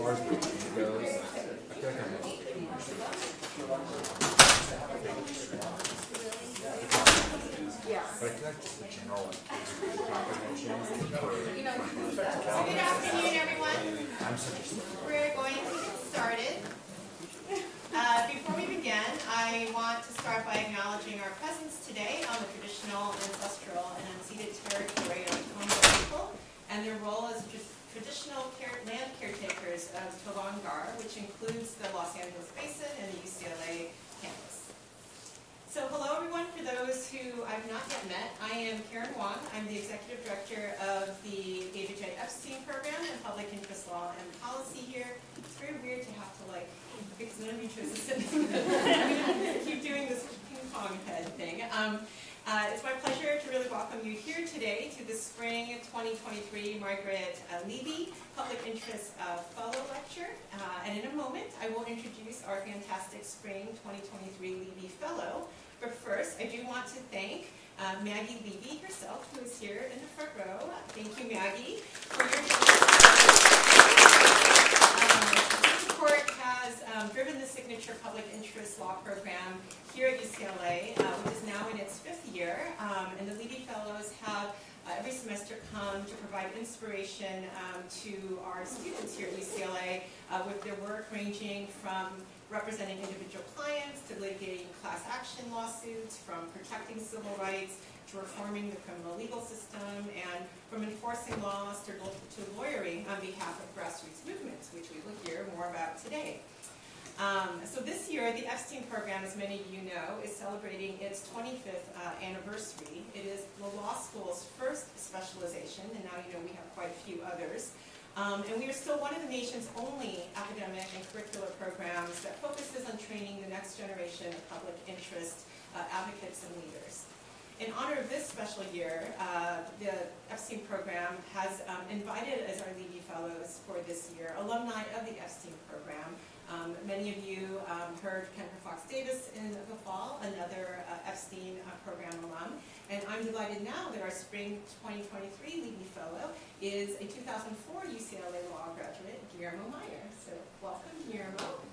far as routine goes, I feel like I'm but I feel like just the general comprehension. Good afternoon, everyone. I'm such a stickler. We're going to get started. Before we begin, I want to start by acknowledging our presence today on the traditional, ancestral, and unceded territory of the Toronto people and their role as traditional land caretakers of Torongar, which includes the Los Angeles Basin and the UCLA campus. So hello everyone, for those who I've not yet met, I am Karen Wong. I'm the Executive Director of the David J. Epstein Program in Public Interest Law and Policy here. It's very weird to have to because none of you chose to sit keep doing this ping pong head thing. It's my pleasure to really welcome you here today to the Spring 2023 Margaret Levy Public Interest Fellow Lecture. And in a moment, I will introduce our fantastic Spring 2023 Levy Fellow. But first, I do want to thank Maggie Levy herself, who is here in the front row. Thank you, Maggie, for your support. Has driven the signature public interest law program here at UCLA, which is now in its 5th year. And the Levy Fellows have every semester come to provide inspiration to our students here at UCLA with their work ranging from representing individual clients to litigating class action lawsuits, from protecting civil rights to reforming the criminal legal system, and from enforcing laws to lawyering on behalf of grassroots movements, which we will hear more about today. So this year, the Epstein Program, as many of you know, is celebrating its 25th anniversary. It is the law school's first specialization, and now you know we have quite a few others. And we are still one of the nation's only academic and curricular programs that focuses on training the next generation of public interest advocates and leaders. In honor of this special year, the Epstein Program has invited as our Levy Fellows for this year alumni of the Epstein Program. Many of you heard Kendra Fox Davis in the fall, another Epstein Program alum. And I'm delighted now that our Spring 2023 Levy Fellow is a 2004 UCLA Law graduate, Guillermo Meyer. So welcome, Guillermo.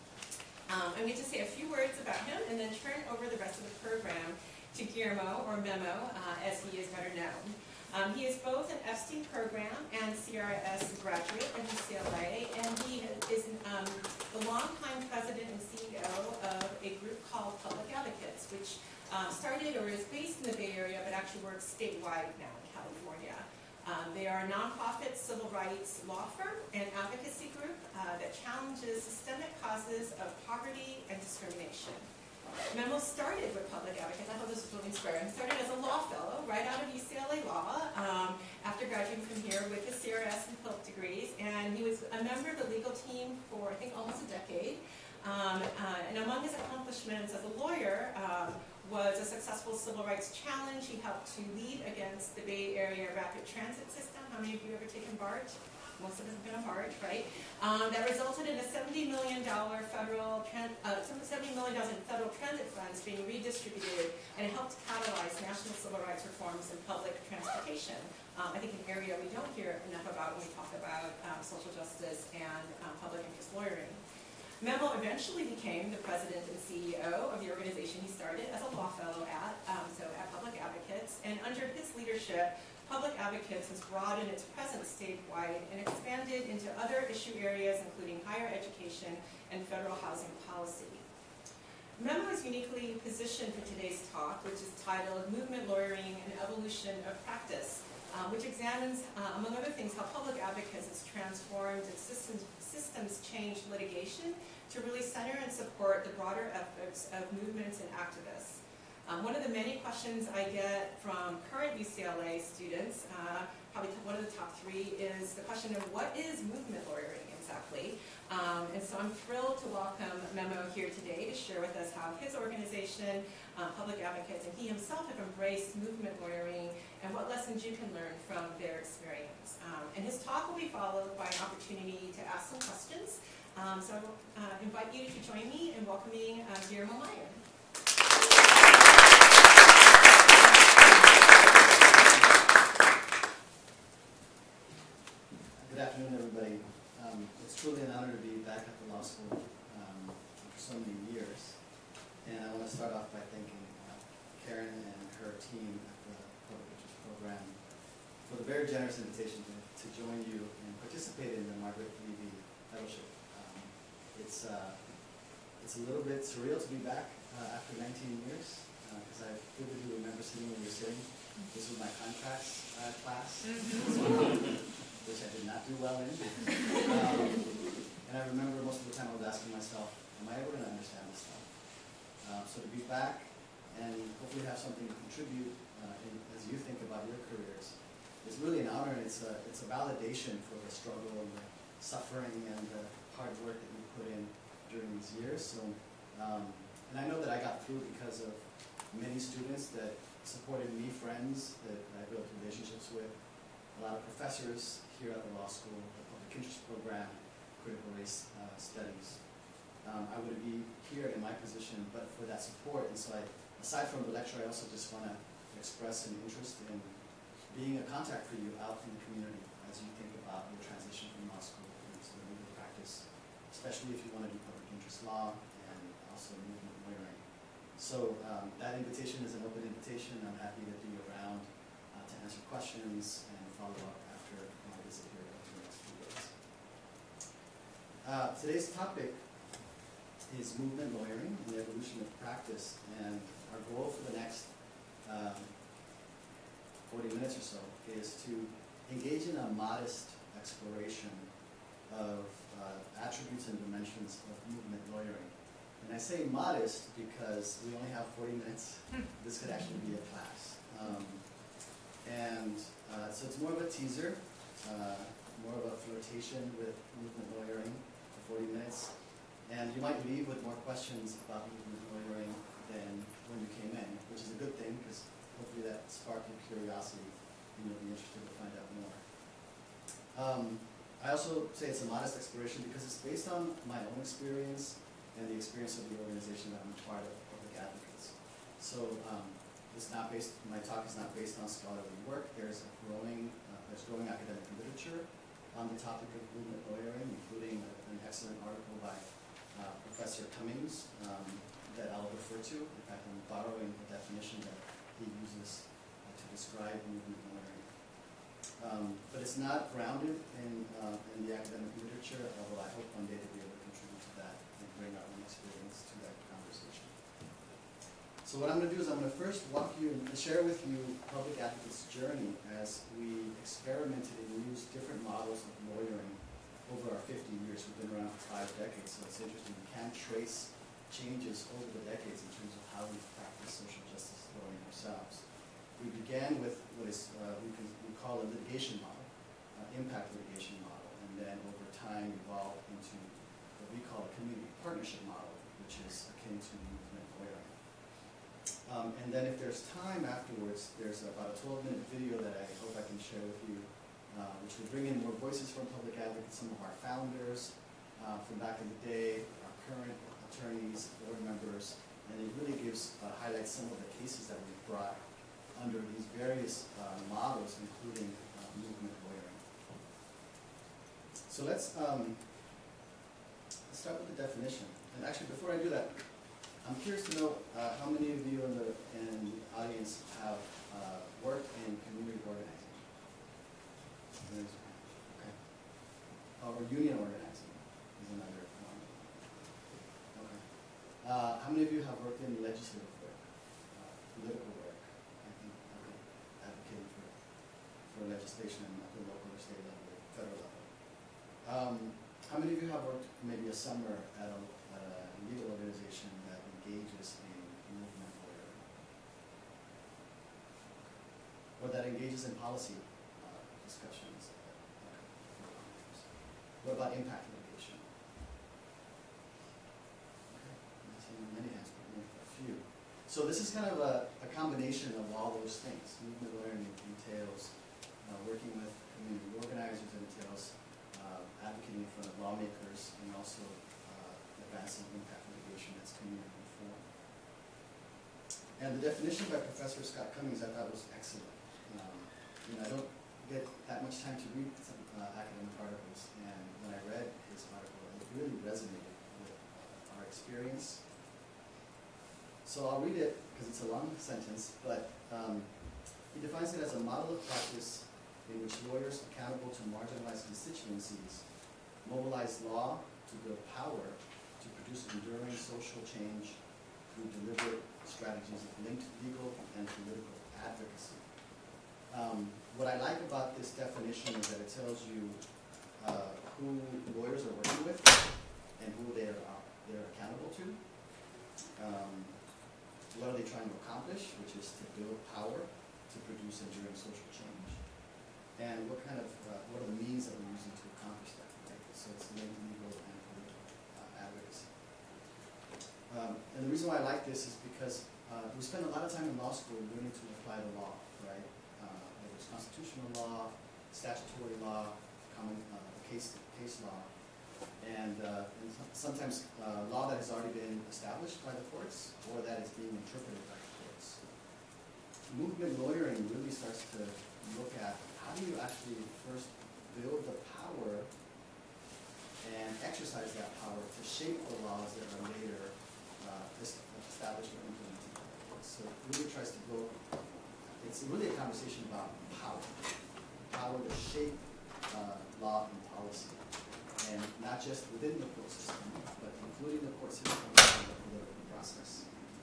I'm going to say a few words about him and then turn over the rest of the program to Guillermo, or Memo, as he is better known. He is both an Epstein Program and CRS graduate at UCLA, and he is the longtime president and CEO of a group called Public Advocates, which started or is based in the Bay Area, but actually works statewide now in California. They are a nonprofit civil rights law firm and advocacy group that challenges systemic causes of poverty and discrimination. Memo started with Public Advocates. I thought this was really inspiring. Started as a law fellow right out of UCLA Law after graduating from here with his CRS and PILT degrees. And he was a member of the legal team for, I think, almost a decade. And among his accomplishments as a lawyer was a successful civil rights challenge. He helped to lead against the Bay Area rapid transit system. How many of you have ever taken BART? Most of us have been on BART, right? That resulted in a $70 million in federal transit funds being redistributed, and it helped catalyze national civil rights reforms in public transportation. I think an area we don't hear enough about when we talk about social justice and public interest lawyering. Memo eventually became the president and CEO of the organization he started as a law fellow at Public Advocates, and under his leadership, Public Advocates has broadened its presence statewide and expanded into other issue areas, including higher education and federal housing policy. Memo is uniquely positioned for today's talk, which is titled Movement Lawyering and Evolution of Practice, which examines, among other things, how Public Advocates has transformed its systems change litigation to really center and support the broader efforts of movements and activists. One of the many questions I get from current UCLA students, probably one of the top 3, is the question of what is movement lawyering exactly? And so I'm thrilled to welcome Memo here today to share with us how his organization, Public Advocates, and he himself have embraced movement lawyering and what lessons you can learn from their experience. And his talk will be followed by an opportunity to ask some questions. So I will invite you to join me in welcoming Guillermo Meyer. Good afternoon, everybody. It's truly an honor to be back at the law school after so many years. And I want to start off by thanking Karen and her team at the Public Interest Program for the very generous invitation to join you and participate in the Margaret Levy Fellowship. It's a little bit surreal to be back after 19 years, because I vividly remember sitting where you're sitting. This was my contracts class, which I did not do well in. And I remember most of the time I was asking myself, am I ever going to understand this stuff? So to be back and hopefully have something to contribute as you think about your careers is really an honor, and it's a validation for the struggle and the suffering and the hard work that you put in during these years. So, and I know that I got through because of many students that supported me, friends that I built relationships with, a lot of professors here at the law school, the Public Interest Program, Critical Race Studies. I wouldn't be here in my position but for that support, and so aside from the lecture, I also just want to express an interest in being a contact for you out in the community as you think about your transition from law school into the legal practice, especially if you want to do public interest law and also movement lawyering. So that invitation is an open invitation. I'm happy to be around to answer questions and follow up after my visit here over the next few days. Today's topic is movement lawyering and the evolution of practice, and our goal for the next 40 minutes or so is to engage in a modest exploration of attributes and dimensions of movement lawyering. And I say modest because we only have 40 minutes. This could actually be a class. So it's more of a teaser, more of a flirtation with movement lawyering for 40 minutes. And you might leave with more questions about movement lawyering than when you came in, which is a good thing because hopefully that sparked your curiosity and you'll be interested to find out more. I also say it's a modest exploration because it's based on my own experience and the experience of the organization that I'm a part of, Public Advocates. So my talk is not based on scholarly work. There's growing academic literature on the topic of movement lawyering, including an excellent article by Professor Cummings that I'll refer to. In fact, I'm borrowing the definition that he uses to describe movement lawyering. But it's not grounded in the academic literature, although I hope one day to be able to contribute to that and bring our own experience to that conversation. So what I'm going to do is I'm going to first walk you and share with you Public Advocates' journey as we experimented and used different models of lawyering over our 50 years. We've been around for 5 decades, so it's interesting. We can trace changes over the decades in terms of how we practice social justice lawyering ourselves. We began with what is we call a litigation model, impact litigation model, and then over time evolved into what we call a community partnership model, which is akin to movement lawyering. And then if there's time afterwards, there's about a 12-minute video that I hope I can share with you, which will bring in more voices from public advocates, some of our founders from back in the day, our current attorneys, board members, and it really highlights some of the cases that we've brought under these various models, including movement lawyering. So let's start with the definition. And actually, before I do that, I'm curious to know how many of you in the audience have worked in community organizing? Okay. Or union organizing is another one. Okay. How many of you have worked in legislative work, political work? I think, okay, advocating for legislation at the local or state level, federal level. How many of you have worked maybe a summer at a legal organization that engages in movement lawyering, or that engages in policy discussions? What about impact litigation? Okay, I'm seeing many hands, but maybe a few. So this is kind of a combination of all those things. Movement lawyering entails working with community organizers, it entails advocating in front of lawmakers, and also advancing impact litigation that's community informed. And the definition by Professor Scott Cummings I thought was excellent. I don't get that much time to read some academic articles, and when I read resonated with our experience. So I'll read it because it's a long sentence, but he defines it as a model of practice in which lawyers accountable to marginalized constituencies mobilize law to build power to produce enduring social change through deliberate strategies of linked legal and political advocacy. What I like about this definition is that it tells you who lawyers are working with and who they're accountable to. What are they trying to accomplish, which is to build power to produce enduring social change, and what are the means that we're using to accomplish that, right? So it's linked legal and political advocacy. And the reason why I like this is because we spend a lot of time in law school learning to apply the law, right? Whether it's constitutional law, statutory law, common case law, and sometimes law that has already been established by the courts or that is being interpreted by the courts. Movement lawyering really starts to look at how do you actually first build the power and exercise that power to shape the laws that are later established or implemented by the courts. So it really tries to go, it's really a conversation about power to shape law and policy. And not just within the court system, but including the court system and the political process.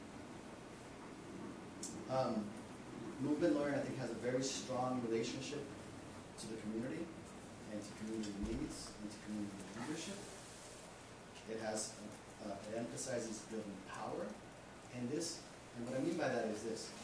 Movement lawyering, I think, has a very strong relationship to the community and to community needs and to community leadership. It emphasizes building power, and what I mean by that is this.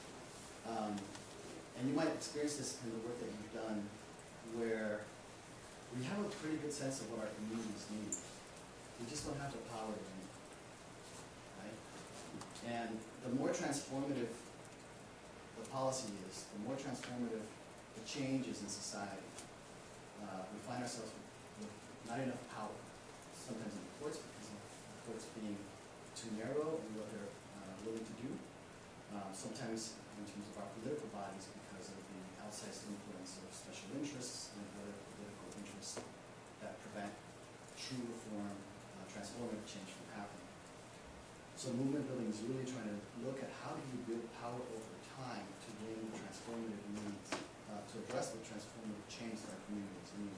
And you might experience this in the work that you've done, where we have a pretty good sense of what our communities need. We just don't have the power to need, right? And the more transformative the policy is, the more transformative the change is in society. We find ourselves with not enough power, sometimes in the courts because of the courts being too narrow in what they're willing to do. Sometimes in terms of our political bodies because of the outsized influence of special interests and other political interests that prevent true reform, transformative change from happening. So movement building is really trying to look at how do you build power over time to bring transformative needs, to address the transformative change that our communities need.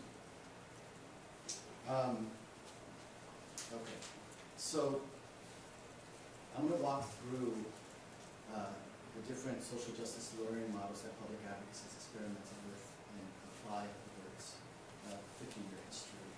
Okay, so I'm going to walk through the different social justice lawyering models that public advocacy has experimented with and applied over its 50-year history.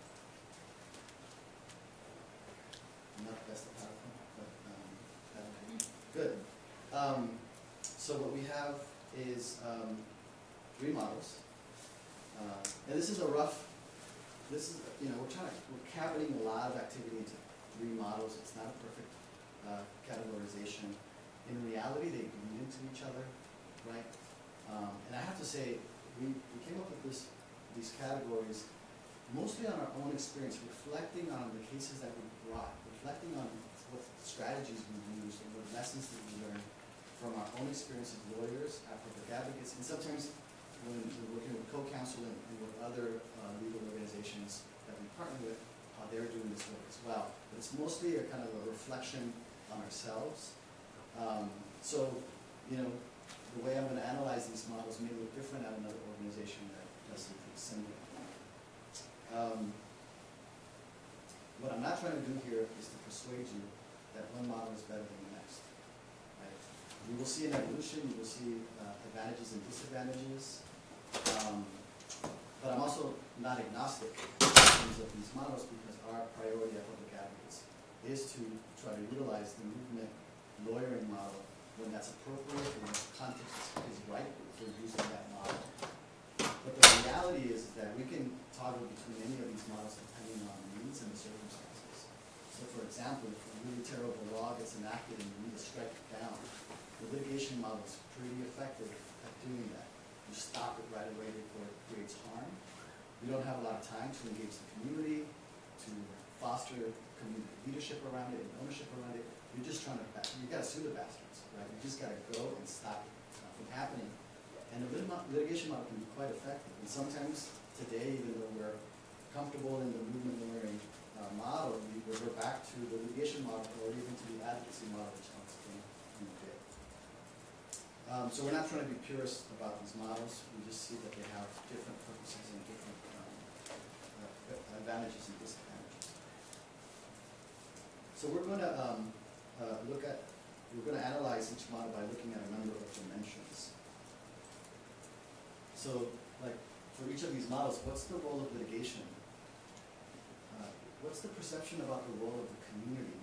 I'm not the best at PowerPoint, but good. So what we have is 3 models, and this is a rough. This is we're cabining a lot of activity into 3 models. It's not a perfect categorization. In reality, they bleed into each other, right? And I have to say, we came up with these categories mostly on our own experience, reflecting on the cases that we brought, reflecting on what strategies we used and what lessons that we learned from our own experience as lawyers, as public advocates, and sometimes when we're working with co-counsel and with other legal organizations that we partner with, how they're doing this work as well. But it's mostly a kind of a reflection on ourselves. The way I'm going to analyze these models may look different at another organization that does something similar. What I'm not trying to do here is to persuade you that one model is better than the next. Right? You will see an evolution, you will see advantages and disadvantages, but I'm also not agnostic in terms of these models because our priority at Public Advocates is to try to utilize the movement lawyering model when that's appropriate and when the context is right for using that model. But the reality is that we can toggle between any of these models depending on the needs and the circumstances. So for example, if a really terrible law gets enacted and you need to strike it down, the litigation model is pretty effective at doing that. You stop it right away before it creates harm. You don't have a lot of time to engage the community, to foster community leadership around it and ownership around it. You're just trying to, you got to sue the bastards, right? You just got to go and stop it from happening. And the litigation model can be quite effective. And sometimes today, even though we're comfortable in the movement lawyering model, revert back to the litigation model or even to the advocacy model, which I'll explain in a bit. So we're not trying to be purists about these models. We just see that they have different purposes and different advantages and disadvantages. So we're going to analyze each model by looking at a number of dimensions. So, like, for each of these models, what's the role of litigation? What's the perception about the role of the community?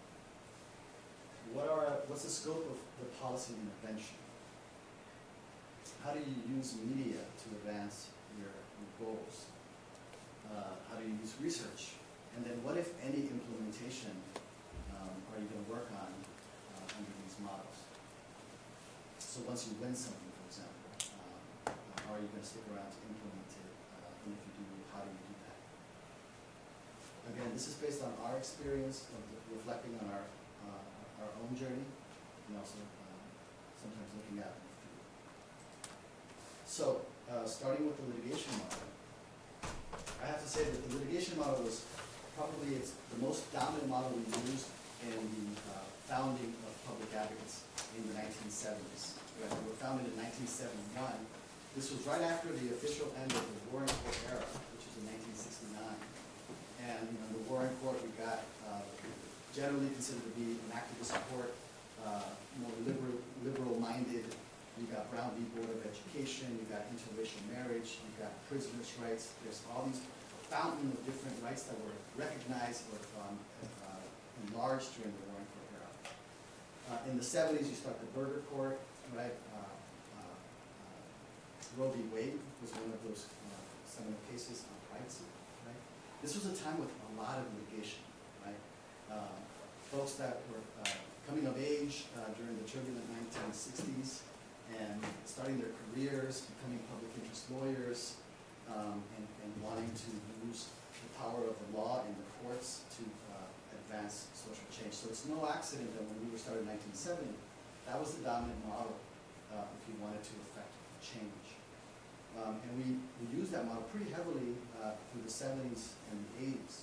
What's the scope of the policy intervention? How do you use media to advance your goals? How do you use research? And then what, if any, implementation are you going to work on under these models? So once you win something, for example, are you going to stick around to implement it? And if you do, how do you do that? Again, this is based on our experience of reflecting on our own journey, and also sometimes looking at it. So, starting with the litigation model, I have to say that the litigation model was probably the most dominant model we used in the founding of public advocates in the 1970s. Right? We were founded in 1971. This was right after the official end of the War in Court era, which was in 1969. And in the War in Court, we got generally considered to be an activist court, more liberal-minded. You got Brown v. Board of Education, you got interracial marriage, you got prisoners' rights. There's all these fountain of different rights that were recognized or enlarged during the War in Court era. In the 70s, you start the Burger Court, right? Roe v. Wade was one of those seminal cases on privacy, right? This was a time with a lot of litigation, right? Folks that were coming of age during the turbulent 1960s and starting their careers, becoming public interest lawyers, and wanting to use the power of the law in the courts to advance social change. So it's no accident that when we were started in 1970, that was the dominant model if you wanted to affect change. And we used that model pretty heavily through the 70s and the 80s.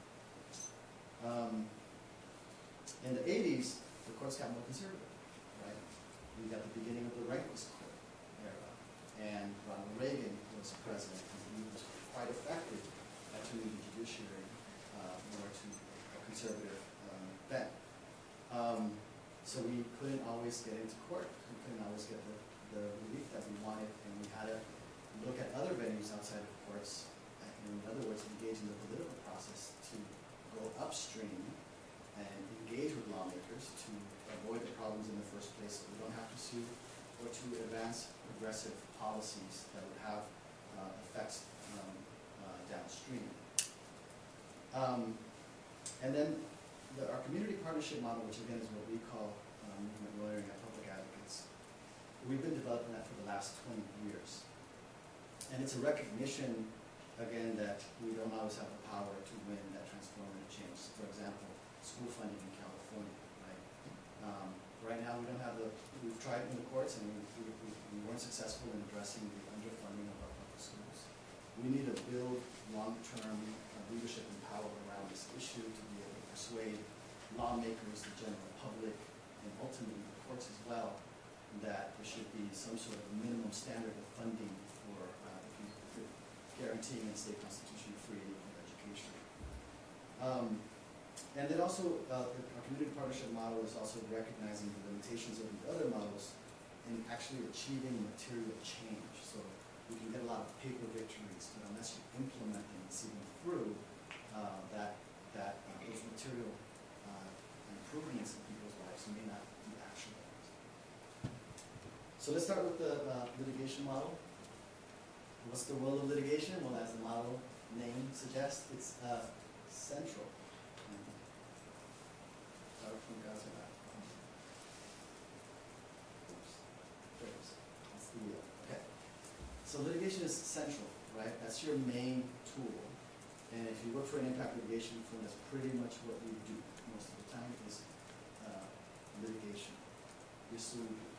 In the 80s, the courts got more conservative, right? We got the beginning of the Reaganist court era, and Ronald Reagan was president, and he was quite effective at turning the judiciary more to a conservative bent. So we couldn't always get into court. We couldn't always get the relief that we wanted, and we had to look at other venues outside of courts, in other words, engage in the political process to go upstream and engage with lawmakers to avoid the problems in the first place so we don't have to sue, or to advance progressive policies that would have effects downstream. And then our community partnership model, which again is what we call movement lawyering at Public Advocates, we've been developing that for the last 20 years. And it's a recognition, again, that we don't always have the power to win that transformative change. For example, school funding in California, right? Right now we don't have we've tried in the courts and we weren't successful in addressing the underfunding of our public schools. We need to build long-term leadership and power around this issue to be able to persuade lawmakers, the general public, and ultimately the courts as well, that there should be some sort of minimum standard of funding for guaranteeing and state constitution freedom of education. And then also, our community partnership model is also recognizing the limitations of the other models in actually achieving material change. So we can get a lot of paper victories, but unless you implement them and see them through, those material improvements in people's lives may not be actualized. So let's start with the litigation model. What's the role of litigation? Well, as the model name suggests, it's central. Okay. So litigation is central, right? That's your main tool. And if you look for an impact litigation firm, that's pretty much what we do most of the time is litigation. You're suing people.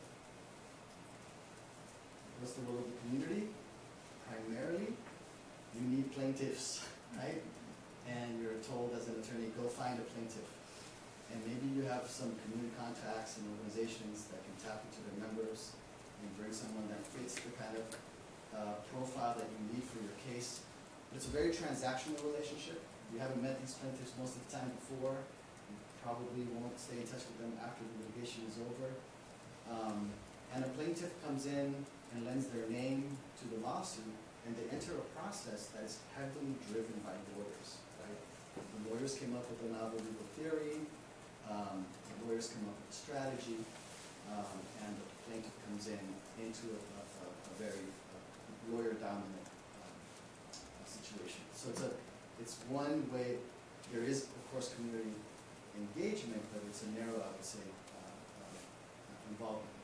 What's the role of the community? Primarily, you need plaintiffs, right? And your you're told as an attorney, go find a plaintiff. And maybe you have some community contacts and organizations that can tap into their members and bring someone that fits the kind of profile that you need for your case. But it's a very transactional relationship. You haven't met these plaintiffs most of the time before. You probably won't stay in touch with them after the litigation is over. And a plaintiff comes in and lends their name to the lawsuit, and they enter a process that is heavily driven by lawyers, right? The lawyers came up with a novel legal theory, the lawyers come up with a strategy, and the plaintiff comes into a very lawyer-dominant situation. So it's one way. There is, of course, community engagement, but it's a narrow, I would say, involvement.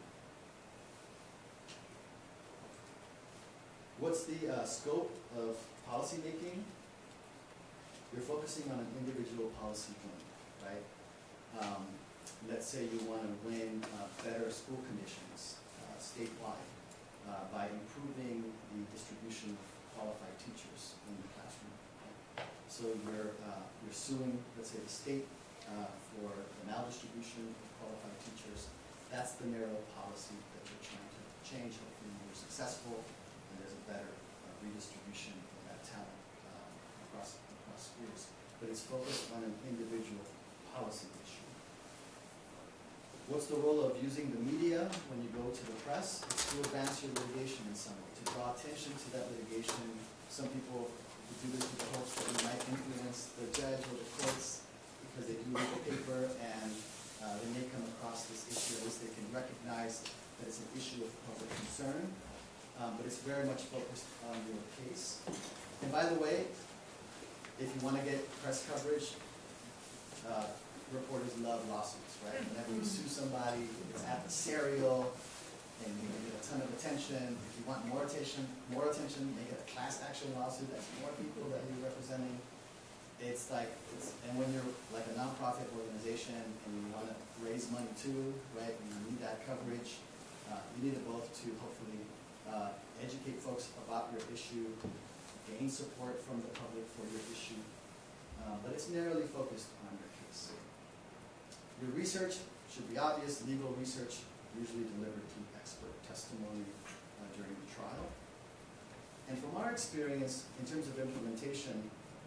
What's the scope of policy making? You're focusing on an individual policy win, right? Let's say you want to win better school conditions statewide by improving the distribution of qualified teachers in the classroom. Right? So you're suing, let's say, the state for the maldistribution of qualified teachers. That's the narrow policy that you're trying to change. Hopefully you're successful and there's a better redistribution of that talent across schools. But it's focused on an individual policy issue. What's the role of using the media when you go to the press? It's to advance your litigation in some way, to draw attention to that litigation. Some people do this with the hopes that you might influence the judge or the courts because they do read the paper and they may come across this issue, at least they can recognize that it's an issue of public concern, but it's very much focused on your case. And by the way, if you want to get press coverage, reporters love lawsuits, right? Whenever you sue somebody, it's adversarial, and you get a ton of attention. If you want more attention, make it a class action lawsuit. That's more people that you're representing. It's like, and when you're like a nonprofit organization and you want to raise money too, right? And you need that coverage. You need it both to hopefully educate folks about your issue, gain support from the public for your issue, but it's narrowly focused on your case. Your research should be obvious. Legal research usually delivered through expert testimony during the trial. And from our experience, in terms of implementation,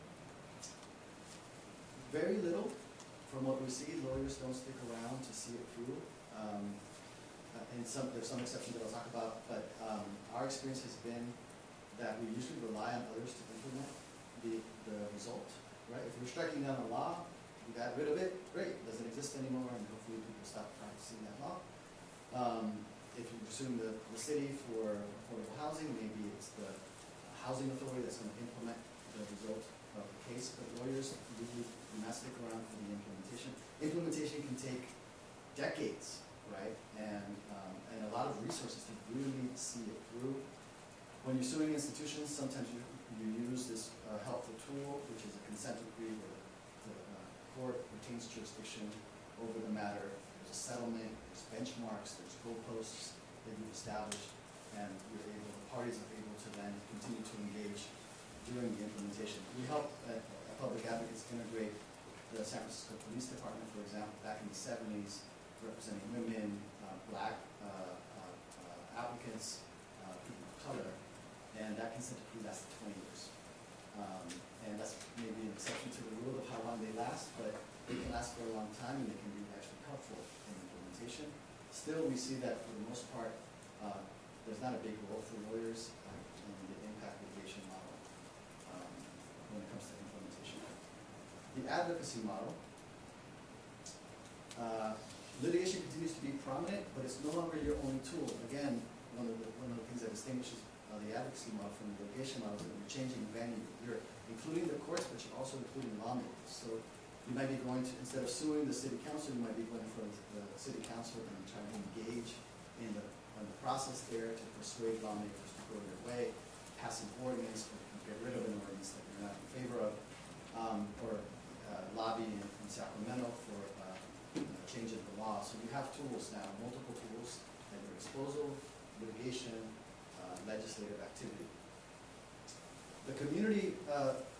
very little from what we see. Lawyers don't stick around to see it through. And there's some exceptions that I'll talk about, but our experience has been that we usually rely on others to implement the result, right? If we're striking down a law, we got rid of it, great, it doesn't exist anymore, and hopefully people stop practicing that law. If you're pursuing the city for affordable housing, maybe it's the housing authority that's going to implement the result of the case, but lawyers usually do not stick around for the implementation. Implementation can take decades, right? And a lot of resources to really see it through. When you're suing institutions, sometimes you use this helpful tool, which is a consent decree where the court retains jurisdiction over the matter. There's a settlement, there's benchmarks, there's goalposts that you've established, and the parties are able to then continue to engage during the implementation. We help public advocates integrate the San Francisco Police Department, for example, back in the 70s, representing women, black applicants, people of color, and that consent decree lasted 20 years. And that's maybe an exception to the rule of how long they last, but they can last for a long time and they can be actually helpful in implementation. Still, we see that for the most part, there's not a big role for lawyers in the impact litigation model when it comes to implementation. The advocacy model, litigation continues to be prominent, but it's no longer your only tool. Again, one of the things that distinguishes the advocacy model from the litigation model is that you're changing venue. You're including the courts, but you're also including lawmakers. So you might be going to, instead of suing the city council, you might be going for the city council and trying to engage in the process there to persuade lawmakers to go their way, pass an ordinance or get rid of an ordinance that you're not in favor of, or lobby in Sacramento for changing the law. So you have tools now, multiple tools at your disposal: litigation, legislative activity. The community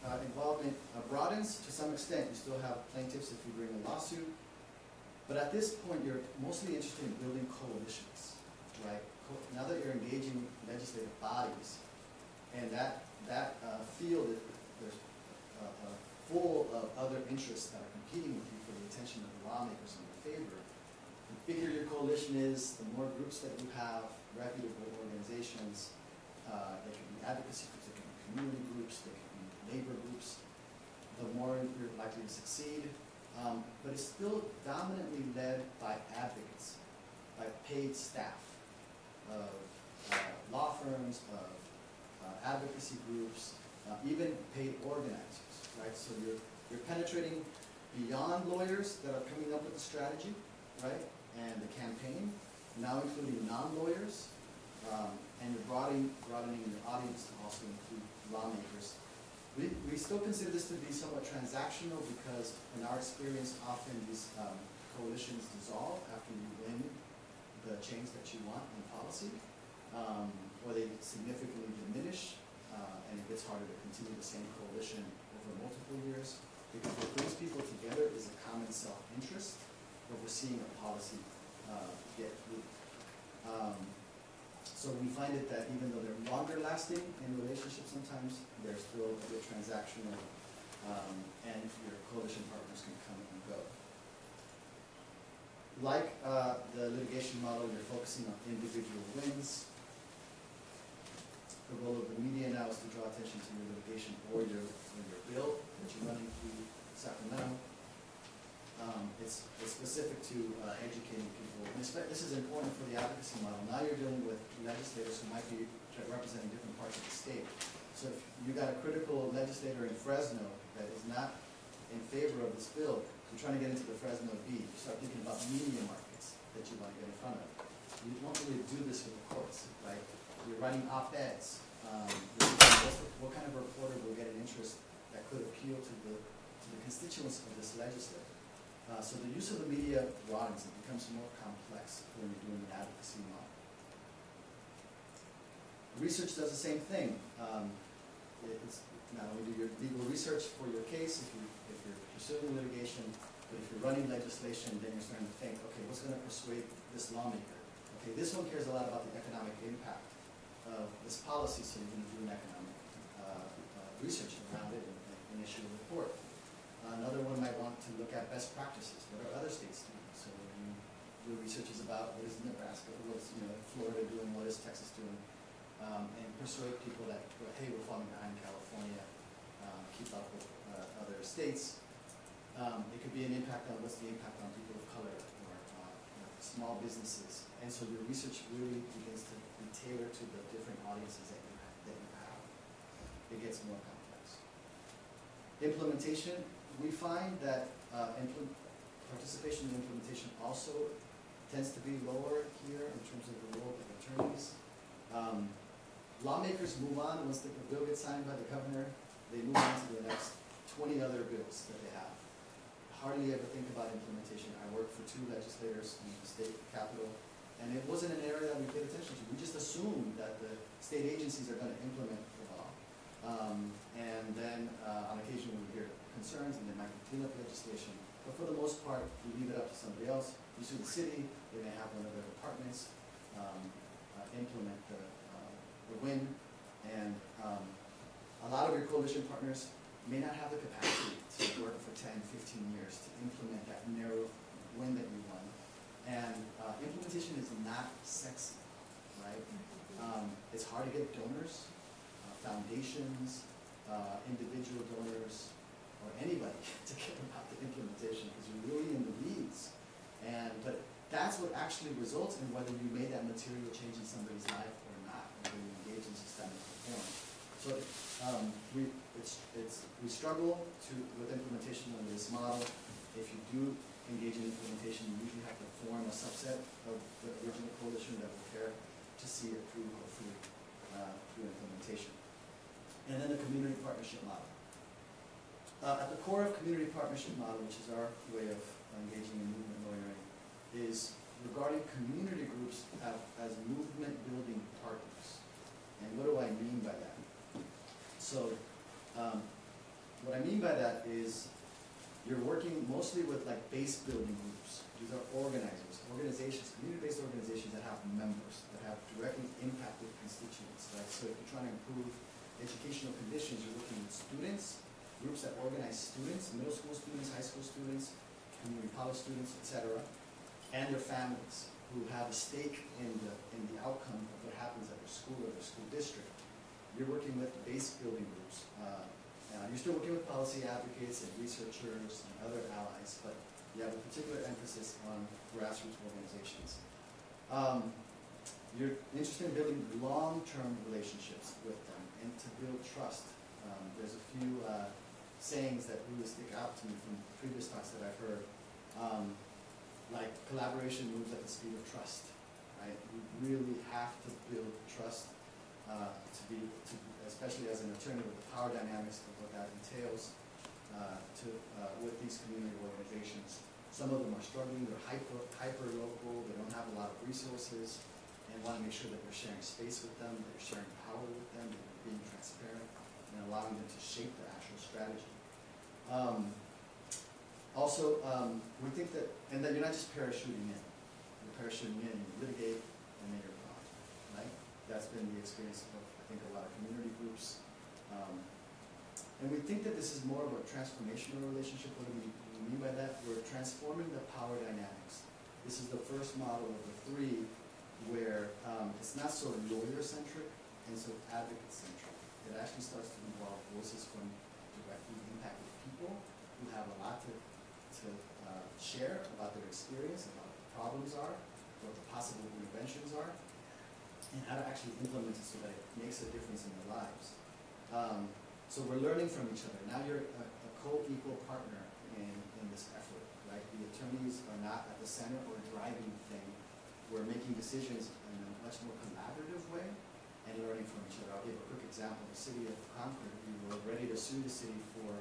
involvement broadens to some extent. You still have plaintiffs if you bring a lawsuit. But at this point, you're mostly interested in building coalitions, right? Now that you're engaging legislative bodies, and that field, there's full of other interests that are competing with you for the attention of the lawmakers in your favor. The bigger your coalition is, the more groups that you have, reputable organizations. They can be advocacy groups, they can be community groups, they can be labor groups. The more you're likely to succeed. But it's still dominantly led by advocates, by paid staff of law firms, of advocacy groups, even paid organizers, right? So you're penetrating beyond lawyers that are coming up with the strategy, right, and the campaign, now including non-lawyers, and you're broadening your audience to also include lawmakers. We still consider this to be somewhat transactional because, in our experience, often these coalitions dissolve after you win the change that you want in policy, or they significantly diminish, and it gets harder to continue the same coalition over multiple years. Because what brings people together is a common self-interest, but we're seeing a policy get through. So we find it that even though they're longer lasting in relationships sometimes, they're still a bit transactional, and your coalition partners can come and go. Like the litigation model, you're focusing on individual wins. The role of the media now is to draw attention to your litigation or your bill that you're running through Sacramento. It's specific to educating people. And this is important for the advocacy model. Now you're dealing with legislators who might be representing different parts of the state. So if you got a critical legislator in Fresno that is not in favor of this bill, you're trying to get into the Fresno beat. You start thinking about media markets that you want to get in front of. You don't really do this with the courts, right? You're writing op-eds. What kind of reporter will get an interest that could appeal to the constituents of this legislator? So the use of the media broadens. It becomes more complex when you're doing an advocacy model. Research does the same thing. It's not only do your legal research for your case if you're pursuing litigation, but if you're running legislation, then you're starting to think, okay, what's going to persuade this lawmaker? Okay, this one cares a lot about the economic impact of this policy, so you're going to do an economic research around it and issue a report. Another one might want to look at best practices. What are other states doing? So your research is about what is Nebraska, what's Florida doing, what is Texas doing, and persuade people that, hey, we're falling behind California, keep up with other states. It could be an impact on what's the impact on people of color or small businesses. And so your research really begins to be tailored to the different audiences that you have. It gets more complex. Implementation. We find that participation in implementation also tends to be lower here in terms of the role of attorneys. Lawmakers move on once the bill gets signed by the governor. They move on to the next 20 other bills that they have. Hardly ever think about implementation. I worked for 2 legislators in the state capital, and it wasn't an area that we paid attention to. We just assumed that the state agencies are going to implement the law. And then on occasion we hear concerns and there might be cleanup legislation. But for the most part, we leave it up to somebody else. You sue the city, they may have one of their departments implement the win. And a lot of your coalition partners may not have the capacity to work for 10, 15 years to implement that narrow win that you won. And implementation is not sexy, right? It's hard to get donors, foundations, individual donors, or anybody to care about the implementation because you're really in the weeds. But that's what actually results in whether you made that material change in somebody's life or not, whether you engage in systemic reform. So we struggle with implementation under this model. If you do engage in implementation, you usually have to form a subset of the original coalition that will care to see it through, hopefully, through implementation. And then the community partnership model. At the core of community partnership model, which is our way of engaging in movement lawyering, is regarding community groups as movement building partners. And what do I mean by that? So what I mean by that is you're working mostly with like base building groups. These are organizations, community-based organizations that have members, that have directly impacted constituents, right? So if you're trying to improve educational conditions, you're working with students, groups that organize students, middle school students, high school students, community college students, etc., and their families who have a stake in the outcome of what happens at their school or their school district. You're working with base building groups. You're still working with policy advocates and researchers and other allies, but you have a particular emphasis on grassroots organizations. You're interested in building long-term relationships with them and to build trust. There's a few sayings that really stick out to me from previous talks that I've heard. Like collaboration moves at the speed of trust, right? We really have to build trust especially as an attorney with the power dynamics of what that entails with these community organizations. Some of them are struggling, they're hyper local, they don't have a lot of resources, and want to make sure that they're sharing space with them, they're sharing power with them, that they're being transparent, and allowing them to shape their actual strategy. We think that, and that you're not just parachuting in. You're parachuting in, you litigate, and then you're gone, right? That's been the experience of, I think, a lot of community groups. And we think that this is more of a transformational relationship. What do we mean by that? We're transforming the power dynamics. This is the first model of the three where it's not so lawyer-centric and so advocate-centric. It actually starts to involve voices from directly impacted people who have a lot to share about their experience, about what the problems are, what the possible interventions are, and how to actually implement it so that it makes a difference in their lives. So we're learning from each other. Now you're a co-equal partner in this effort, right? The attorneys are not at the center or driving the thing. We're making decisions in a much more collaborative way and learning from each other. I'll give a quick example. The city of Concord, we were ready to sue the city for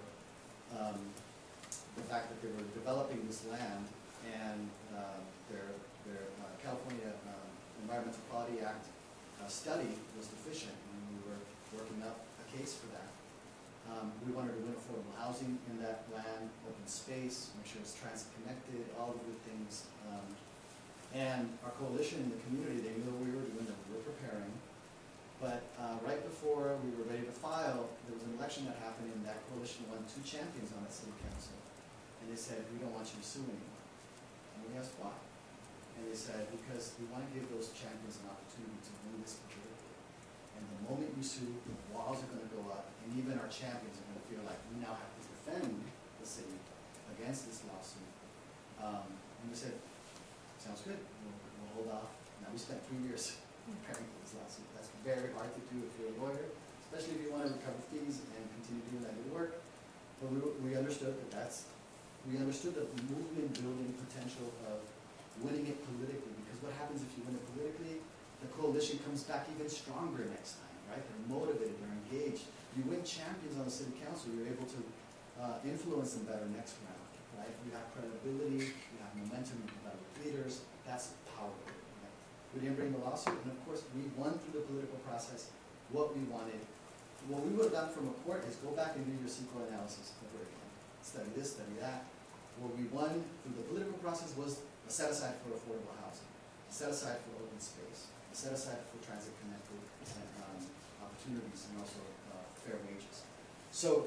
the fact that they were developing this land and their California Environmental Quality Act study was deficient, and we were working up a case for that. We wanted to win affordable housing in that land, open space, make sure it's transit connected, all the good things. And our coalition in the community, they knew what we were doing, that we were preparing. But right before we were ready to file, there was an election that happened, and that coalition won 2 champions on that city council. And they said, we don't want you to sue anymore. And we asked why. And they said, because we want to give those champions an opportunity to win this politically. And the moment you sue, the walls are going to go up, and even our champions are going to feel like we now have to defend the city against this lawsuit. And we said, sounds good, we'll hold off. Now, we spent 3 years preparing for this lawsuit. That's very hard to do if you're a lawyer, especially if you want to recover fees and continue doing that good work. But we understood we understood the movement building potential of winning it politically, because what happens if you win it politically? The coalition comes back even stronger next time, right? They're motivated, they're engaged. You win champions on the city council, you're able to influence them better next round, right? You have credibility, you have momentum, you have leaders. That's power. Right? We didn't bring the lawsuit, and of course, we won through the political process what we wanted. What we would have done from a court is go back and do your CEQA analysis over again. Study this, study that. What we won through the political process was a set-aside for affordable housing, a set-aside for open space, a set-aside for transit-connected opportunities, and also fair wages. So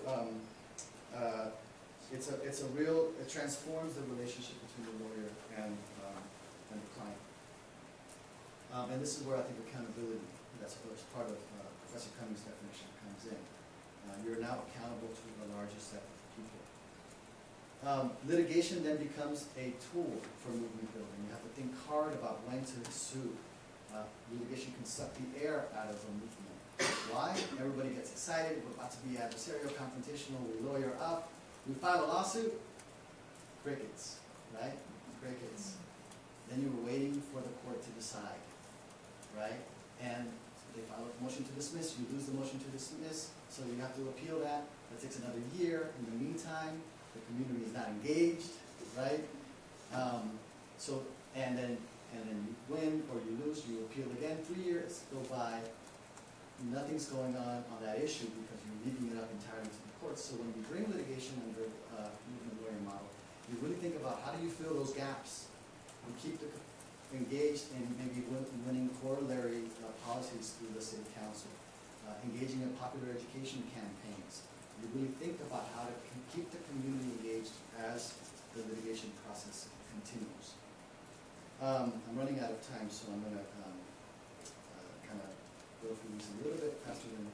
it transforms the relationship between the lawyer and the client. And this is where I think accountability, that's part of Professor Cummings' definition, comes in. You're now accountable to a larger set of people. Litigation then becomes a tool for movement building. You have to think hard about when to sue. Litigation can suck the air out of a movement. Why? Everybody gets excited. We're about to be adversarial, confrontational. We lawyer up. We file a lawsuit. Crickets, right? Crickets. Then you were waiting for the court to decide, right? And they file a motion to dismiss. You lose the motion to dismiss, so you have to appeal that. That takes another year. In the meantime, the community is not engaged, right? And then you win or you lose, you appeal again. 3 years go by, nothing's going on that issue because you're leaving it up entirely to the courts. So when you bring litigation under movement lawyer model, you really think about how do you fill those gaps and keep the engaged in maybe winning corollary policies through the city council, engaging in popular education campaigns. You really think about how to keep the community engaged as the litigation process continues. I'm running out of time, so I'm going to kind of go through these a little bit faster than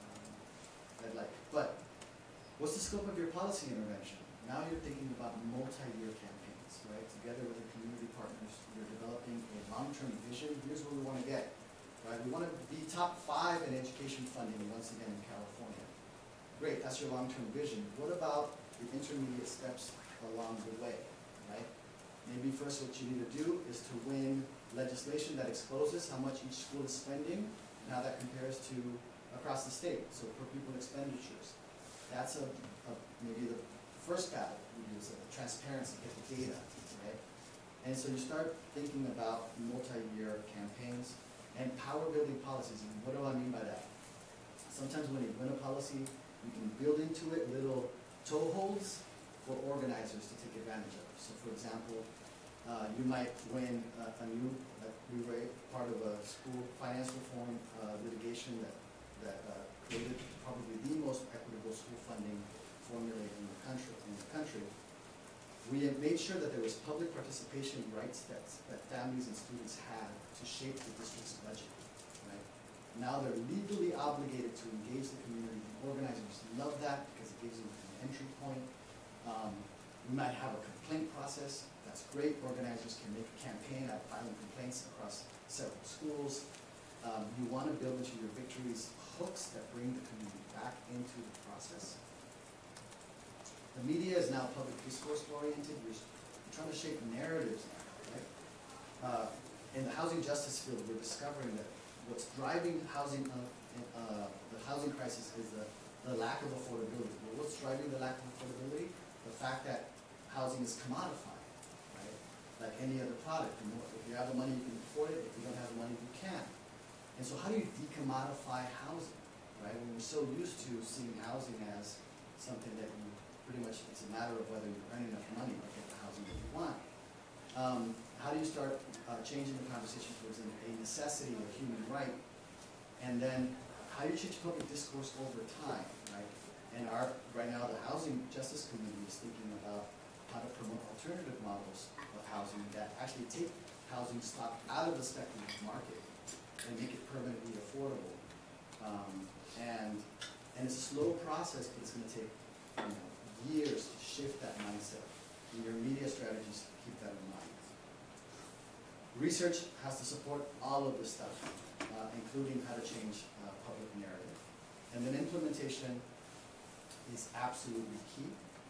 I'd like. But what's the scope of your policy intervention? Now you're thinking about multi-year campaigns, right? Together with your community partners, you're developing a long-term vision. Here's where we want to get, right? We want to be top 5 in education funding once again in California. Great, that's your long-term vision. What about the intermediate steps along the way, right? Maybe first what you need to do is to win legislation that exposes how much each school is spending and how that compares to across the state, so per pupil expenditures. That's maybe the first battle we use, transparency, get the data, right? And so you start thinking about multi-year campaigns and power building policies. And what do I mean by that? Sometimes when you win a policy, you can build into it little toeholds for organizers to take advantage of. So for example, you might win we were part of a school finance reform litigation that created probably the most equitable school funding formula in the country. We have made sure that there was public participation rights that families and students had to shape the district's budget. Right? Now they're legally obligated to engage the community. Organizers love that because it gives them an entry point. We might have a complaint process. That's great. Organizers can make a campaign out of filing complaints across several schools. You want to build into your victories hooks that bring the community back into the process. The media is now public discourse oriented. You're trying to shape narratives now, right? In the housing justice field, we're discovering that what's driving housing, the housing crisis is the lack of affordability. Well, what's driving the lack of affordability? The fact that housing is commodified, right? Like any other product. If you have the money, you can afford it. If you don't have the money, you can't. And so how do you decommodify housing, right? When we're so used to seeing housing as something that you pretty much, it's a matter of whether you earn enough money to get the housing that you want. How do you start changing the conversation towards a necessity, a human right? And then how do you change public discourse over time, right? And right now the housing justice community is thinking about how to promote alternative models of housing that actually take housing stock out of the speculative market and make it permanently affordable. And it's a slow process, but it's going to take years to shift that mindset. And your media strategies keep that in mind. Research has to support all of this stuff, including how to change public narrative. And then implementation is absolutely key.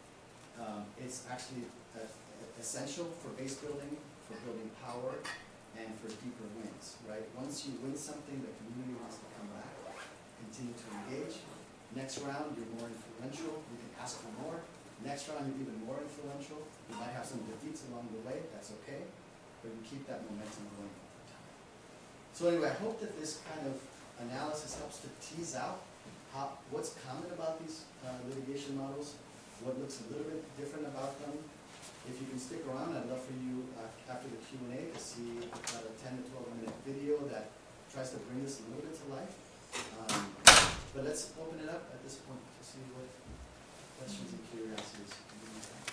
It's actually essential for base building, for building power, and for deeper wins, right? Once you win something, the community wants to come back, continue to engage. Next round, you're more influential. You can ask for more. Next round, you're even more influential. You might have some defeats along the way. That's okay. But you keep that momentum going over time. So anyway, I hope that this kind of analysis helps to tease out what's common about these litigation models, what looks a little bit different about them. If you can stick around, I'd love for you after the Q&A to see about a 10 to 12 minute video that tries to bring this a little bit to life. But let's open it up at this point to see what questions and curiosities you might have.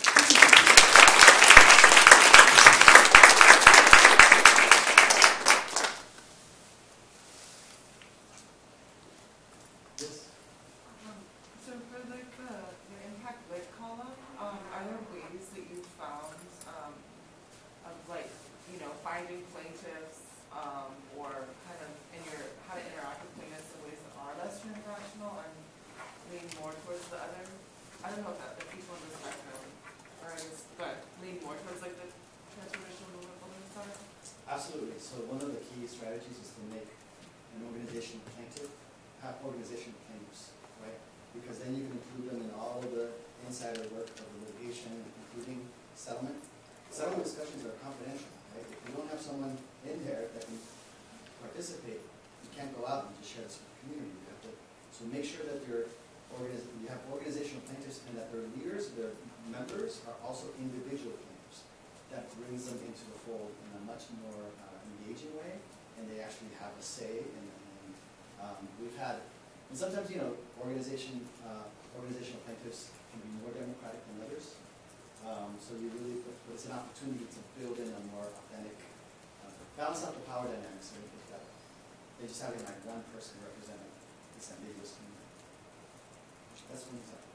Yes? So for like the impact lit column, are there ways that you found of like, finding plaintiffs or kind of how to interact with plaintiffs in ways that are less transactional and lean more towards the other? I don't know if that the people in the spectrum, or I guess, but lean more towards like the transformational movement building side. Absolutely. So one of the key strategies is to make an organization plaintiff, have organization plaintiffs, right? Because then you can include them in all of the insider work of the litigation, including settlement. Settlement discussions are confidential, right? If you don't have someone in there that can participate, you can't go out and just share the community. So make sure that you have organizational plaintiffs and that their leaders, their members, are also individual plaintiffs. That brings them into the fold in a much more engaging way, and they actually have a say. We've had, and sometimes organizational plaintiffs can be more democratic than others. So you really, but it's an opportunity to build in a more authentic, balance out the power dynamics. They just having like one person representing this ambiguous community. That's one example.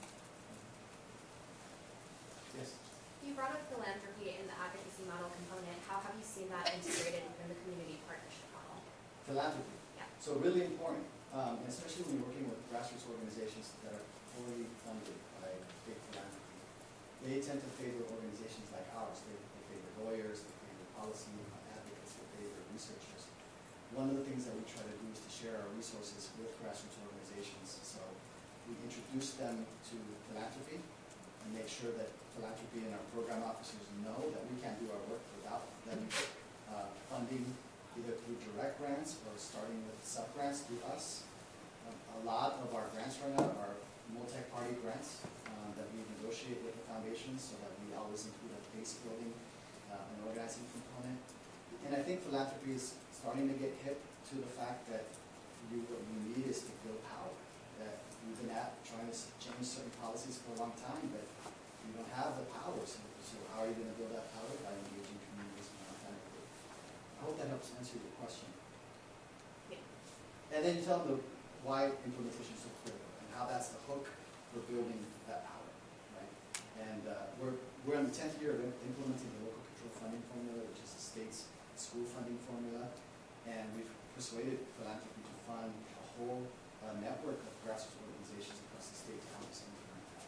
Yes? You brought up philanthropy in the advocacy model component. How have you seen that integrated within the community partnership model? Philanthropy. Yeah. So really important, especially when you're working with grassroots organizations that are fully funded by big philanthropy. They tend to favor organizations like ours. They favor lawyers, they favor policy advocates, they favor researchers. One of the things that we try to do is to share our resources with grassroots organizations. So we introduce them to philanthropy and make sure that philanthropy and our program officers know that we can't do our work without them funding either through direct grants or starting with sub-grants through us. A lot of our grants right now are multi-party grants that we negotiate with the foundations so that we always include a base building and organizing component. And I think philanthropy is starting to get hip to the fact that what we need is to build power. That we've been trying to change certain policies for a long time, but we don't have the power. So how are you going to build that power? By engaging communities more authentically. I hope that helps answer your question. Yeah. And then you tell them why implementation is so critical and how that's the hook for building that power, right? And we're in the 10th year of implementing the local control funding formula, which is the state's school funding formula, and we've persuaded philanthropy to fund a whole network of grassroots organizations across the state to help us implement that.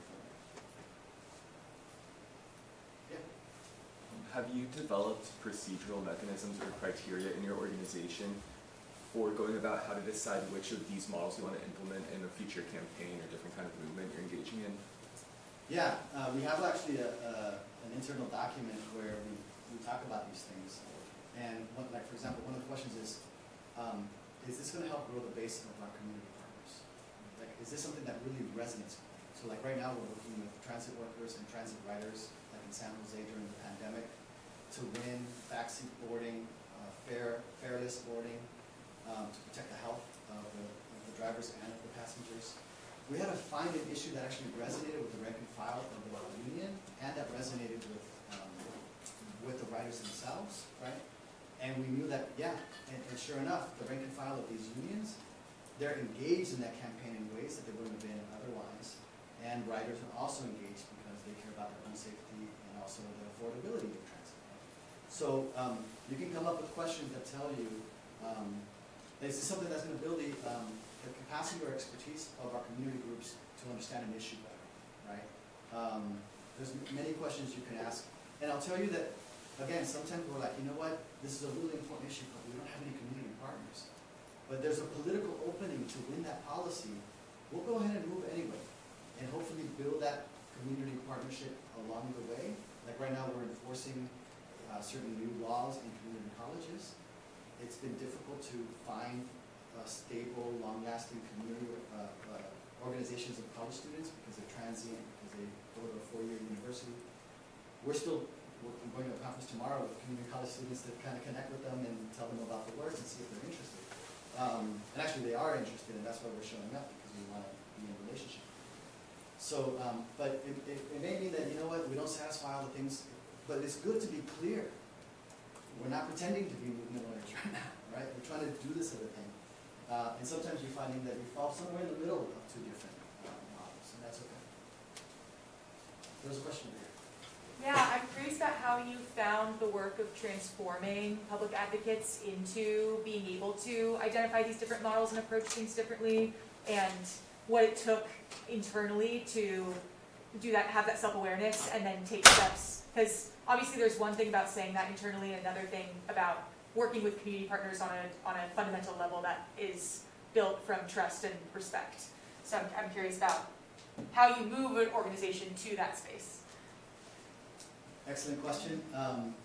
Yeah. Have you developed procedural mechanisms or criteria in your organization for going about how to decide which of these models you want to implement in a future campaign or different kind of movement you're engaging in? Yeah, we have actually an internal document where we talk about these things. And for example, one of the questions is this going to help grow the base of our community partners? Like, is this something that really resonates with them? So like right now we're working with transit workers and transit riders, like in San Jose during the pandemic, to win backseat boarding, fareless boarding, to protect the health of the drivers and of the passengers. We had to find an issue that actually resonated with the rank and file of the union, and that resonated with the riders themselves, right? And we knew that, yeah, and sure enough, the rank and file of these unions, they're engaged in that campaign in ways that they wouldn't have been otherwise. And riders are also engaged because they care about their own safety and also the affordability of transit. So you can come up with questions that tell you, is this something that's going to build the capacity or expertise of our community groups to understand an issue better, right? There's many questions you can ask. And I'll tell you that, again, sometimes we're like, you know what, this is a really important issue, but we don't have any community partners. But there's a political opening to win that policy. We'll go ahead and move anyway, and hopefully build that community partnership along the way. Like right now, we're enforcing certain new laws in community colleges. It's been difficult to find stable, long-lasting community organizations of college students because they're transient, because they go to a four-year university. We're going to a conference tomorrow with community college students to kind of connect with them and tell them about the work and see if they're interested. And actually they are interested, and that's why we're showing up, because we want to be in a relationship. So, but it may mean that, you know what, we don't satisfy all the things, but it's good to be clear. We're not pretending to be movement lawyers right now, right? We're trying to do this other thing. And sometimes you're finding that you fall somewhere in the middle of two different models, and that's okay. There's a question here. Yeah, I'm curious about how you found the work of transforming public advocates into being able to identify these different models and approach things differently, and what it took internally to do that, have that self-awareness, and then take steps. Because obviously there's one thing about saying that internally, and another thing about working with community partners on a fundamental level that is built from trust and respect. So I'm curious about how you move an organization to that space. Excellent question.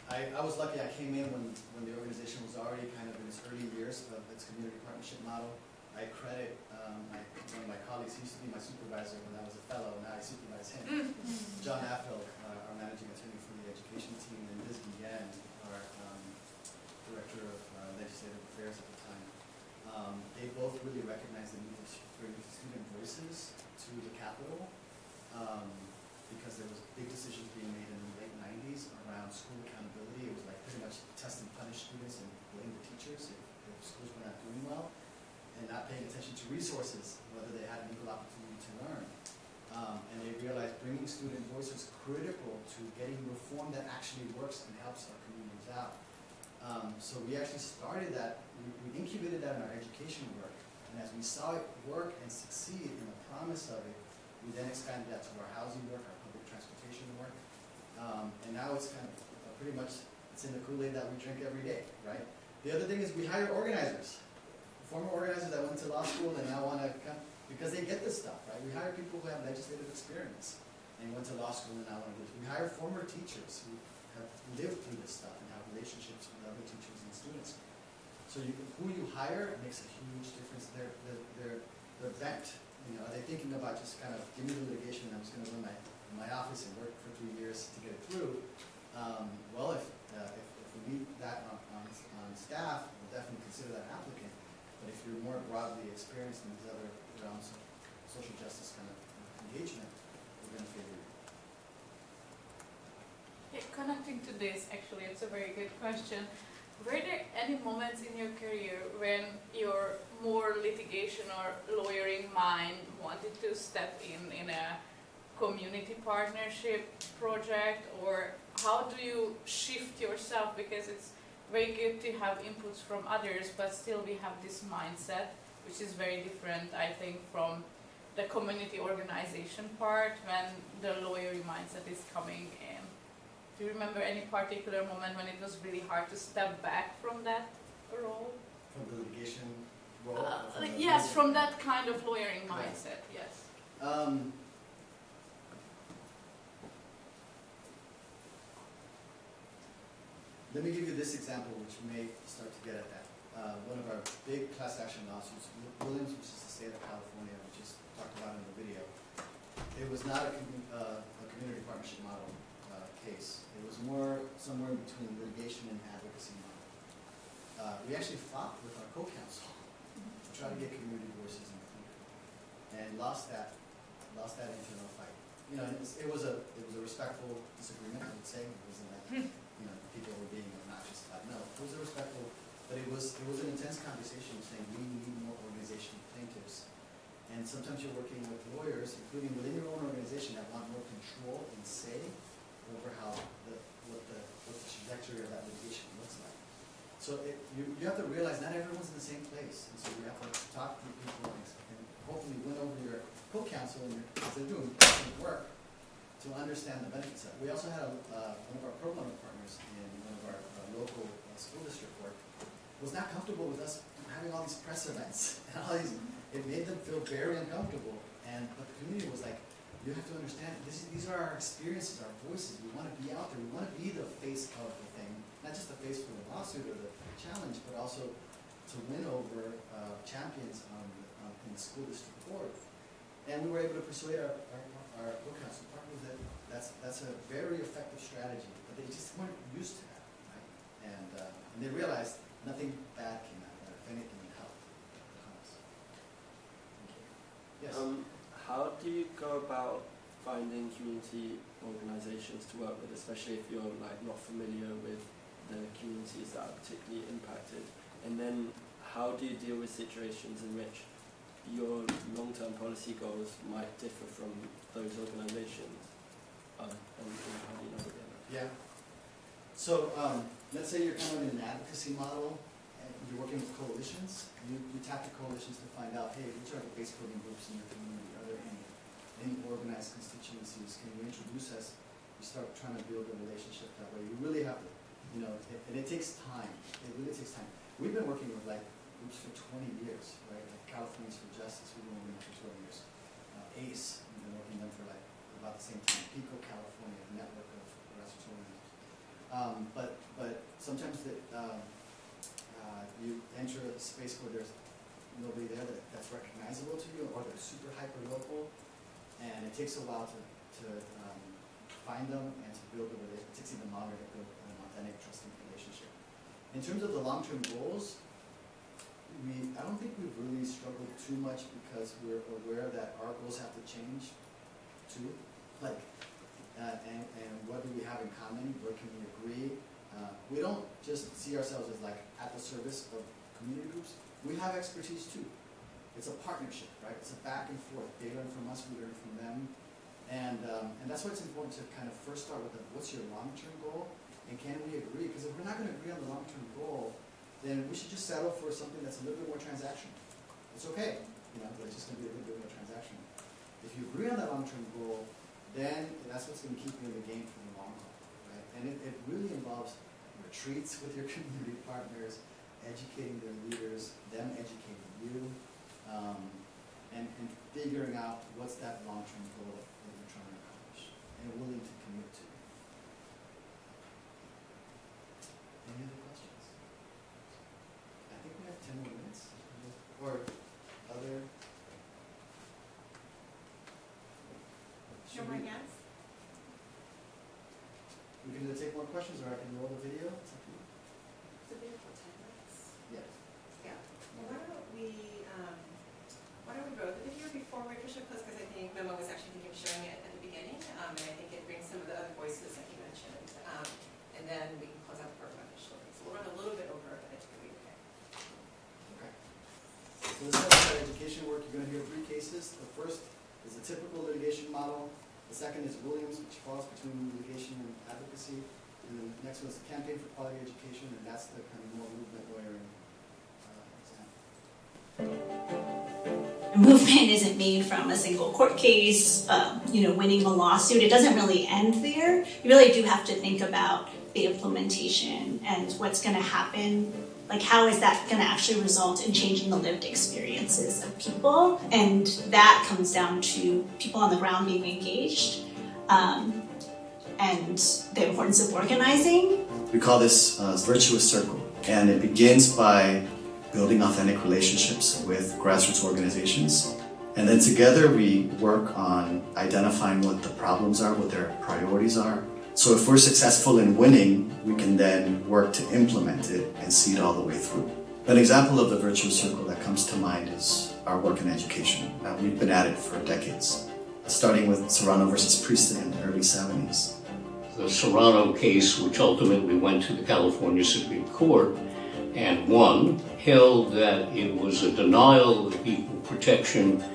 I was lucky. I came in when the organization was already kind of in its early years of its community partnership model. I credit one of my colleagues. He used to be my supervisor when I was a fellow. Now I supervise him. John Appel, our managing attorney for the education team, and Liz Guillermo, our director of legislative affairs at the time. They both really recognized the need to bring student voices to the Capitol. Because there was big decisions being made in the late 90s around school accountability. It was like pretty much test and punish students and blame the teachers if schools were not doing well, and not paying attention to resources, whether they had an equal opportunity to learn. And they realized bringing student voice is critical to getting reform that actually works and helps our communities out. So we actually started that, we incubated that in our education work, and as we saw it work and succeed in the promise of it, we then expanded that to our housing work, our public transportation work, and now it's kind of pretty much, it's in the Kool-Aid that we drink every day, right? The other thing is we hire organizers, former organizers that went to law school and now want to come, because they get this stuff, right? We hire people who have legislative experience and went to law school and now want to do this. We hire former teachers who have lived through this stuff and have relationships with other teachers and students. So who you hire makes a huge difference. Their bent. You know, are they thinking about just kind of, give me the litigation and I'm just going to go in my office and work for 3 years to get it through? Well, if we meet that on staff, we'll definitely consider that an applicant. But if you're more broadly experienced in these other realms of social justice kind of engagement, we're going to favor you. Yeah, connecting to this, actually, it's a very good question. Were there any moments in your career when your more litigation or lawyering mind wanted to step in a community partnership project, or how do you shift yourself? Because it's very good to have inputs from others, but still we have this mindset, which is very different, I think, from the community organization part when the lawyering mindset is coming in. Do you remember any particular moment when it was really hard to step back from that role? From the litigation role? Yes, from that kind of lawyering mindset, yes. Let me give you this example, which may start to get at that. One of our big class action lawsuits, Williams, which is the state of California, which is talked about in the video. It was not a community partnership model case. It was more somewhere in between litigation and advocacy model. We actually fought with our co-counsel to try to get community voices included, and lost that internal fight. You know, it was a respectful disagreement, I would say. It wasn't like you know, people were being obnoxious about no. It was a respectful, but it was an intense conversation saying we need more organization plaintiffs. And sometimes you're working with lawyers, including within your own organization, that want more control and say over how what the trajectory of that litigation looks like. So you have to realize not everyone's in the same place, and so you have to talk to people and hopefully win over your co-counsel and as they're doing work to understand the benefits of it. We also had one of our pro bono partners in one of our local school district work was not comfortable with us having all these press events and all these. It made them feel very uncomfortable, but the community was like, you have to understand, these are our experiences, our voices. We want to be out there. We want to be the face of the thing, not just the face for the lawsuit or the challenge, but also to win over champions in the school district court. And we were able to persuade our co-counsel partners that that's a very effective strategy, but they just weren't used to that, right? And they realized nothing bad came out of it. If anything, it helped the cause. Yes. How do you go about finding community organizations to work with, especially if you're like not familiar with the communities that are particularly impacted? And then how do you deal with situations in which your long-term policy goals might differ from those organizations? And how do you know that? Yeah. So let's say you're kind of in an advocacy model and you're working with coalitions. You tap the coalitions to find out, hey, which are the base building groups in your community? Are there any organized constituencies? Can you introduce us? You start trying to build a relationship that way. You really have to, you know, and it takes time. It really takes time. We've been working with like groups for 20 years, right? Like Californians for Justice, we've been working for 12 years. ACE, we've been working with them for like about the same time. PICO, California, a network of grassroots organizations. But sometimes you enter a space where there's nobody there that's recognizable to you, or they're super hyper local, and it takes a while to find them and to build a relationship. It takes even longer to build an authentic, trusting relationship. In terms of the long-term goals, I don't think we've really struggled too much because we're aware that our goals have to change too. Like, and what do we have in common? Where can we agree? We don't just see ourselves as like at the service of community groups. We have expertise too. It's a partnership, right? It's a back and forth. They learn from us, we learn from them. And that's why it's important to kind of first start with what's your long-term goal, and can we agree? Because if we're not going to agree on the long-term goal, then we should just settle for something that's a little bit more transactional. It's okay, but it's just going to be a little bit more transactional. If you agree on that long-term goal, then that's what's going to keep you in the game for the long haul, right? And it really involves retreats with your community partners, educating their leaders, them educating you, and figuring out what's that long-term goal that you're trying to accomplish, and willing to commit to. Any other questions? I think we have 10 more minutes. Or other? No more hands? We can either take more questions, or I can roll the video. It's up to you. The video for 10 minutes? Yeah. Yeah. Well, why don't we roll the video before we officially close, because I think Memo was actually thinking of showing it at the beginning, and I think it brings some of the other voices that you mentioned, and then we can close out the program officially. So we'll run a little bit over, but I think it'll be okay. Okay. So this is our education work. You're going to hear 3 cases. The first is a typical litigation model. The second is Williams, which falls between litigation and advocacy. And then the next one is the Campaign for Quality Education, and that's the kind of more movement lawyering example. Movement isn't made from a single court case, winning a lawsuit. It doesn't really end there. You really do have to think about the implementation and what's going to happen. Like, how is that going to actually result in changing the lived experiences of people? And that comes down to people on the ground being engaged, and the importance of organizing. We call this a virtuous circle, and it begins by building authentic relationships with grassroots organizations. And then together we work on identifying what the problems are, what their priorities are. So if we're successful in winning, we can then work to implement it and see it all the way through. An example of the virtuous circle that comes to mind is our work in education. Now, we've been at it for decades, starting with Serrano versus Priestley in the early 70s. The Serrano case, which ultimately went to the California Supreme Court and won, held that it was a denial of equal protection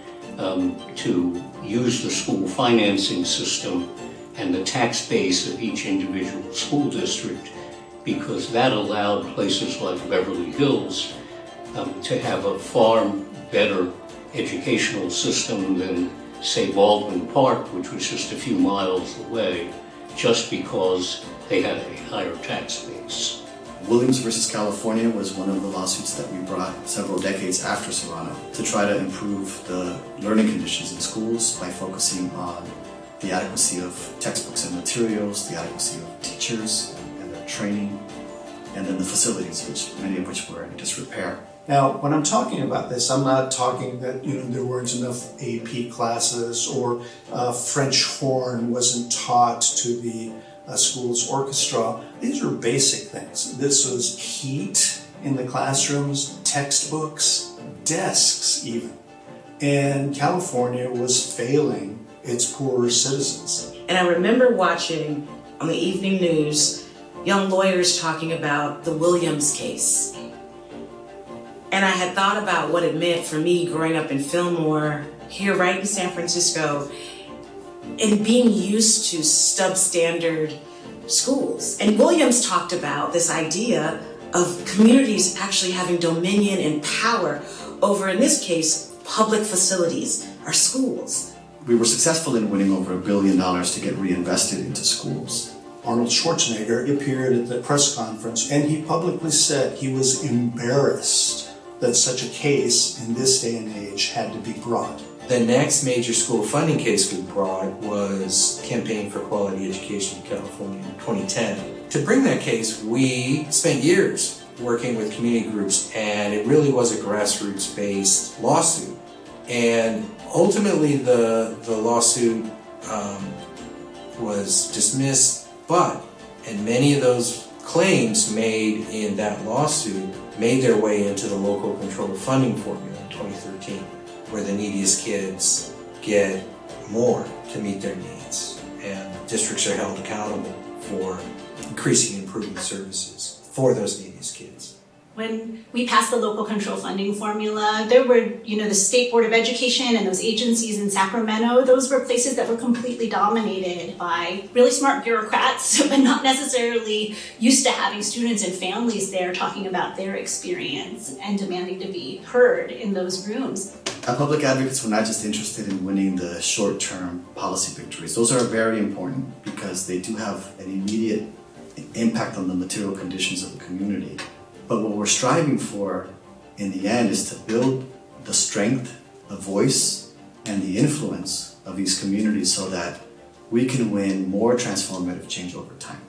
to use the school financing system and the tax base of each individual school district, because that allowed places like Beverly Hills to have a far better educational system than, say, Baldwin Park, which was just a few miles away, just because they had a higher tax base. Williams versus California was one of the lawsuits that we brought several decades after Serrano to try to improve the learning conditions in schools by focusing on the adequacy of textbooks and materials, the adequacy of teachers and their training, and then the facilities, many of which were in disrepair. Now, when I'm talking about this, I'm not talking that there weren't enough AP classes or French horn wasn't taught to the school's orchestra. These are basic things. This was heat in the classrooms, textbooks, desks even. And California was failing its poorer citizens. And I remember watching on the evening news young lawyers talking about the Williams case. And I had thought about what it meant for me growing up in Fillmore, here right in San Francisco, and being used to substandard schools. And Williams talked about this idea of communities actually having dominion and power over, in this case, public facilities, our schools. We were successful in winning over $1 billion to get reinvested into schools. Arnold Schwarzenegger appeared at the press conference, and he publicly said he was embarrassed that such a case in this day and age had to be brought. The next major school funding case we brought was Campaign for Quality Education in California in 2010. To bring that case, we spent years working with community groups, and it really was a grassroots-based lawsuit. And ultimately, the lawsuit was dismissed, and many of those claims made in that lawsuit made their way into the local controlled funding formula in 2013, where the neediest kids get more to meet their needs, and districts are held accountable for increasing and improving services for those neediest kids. When we passed the local control funding formula, there were, the State Board of Education and those agencies in Sacramento, those were places that were completely dominated by really smart bureaucrats, but not necessarily used to having students and families there talking about their experience and demanding to be heard in those rooms. Public advocates were not just interested in winning the short-term policy victories. Those are very important because they do have an immediate impact on the material conditions of the community. But what we're striving for in the end is to build the strength, the voice, and the influence of these communities so that we can win more transformative change over time.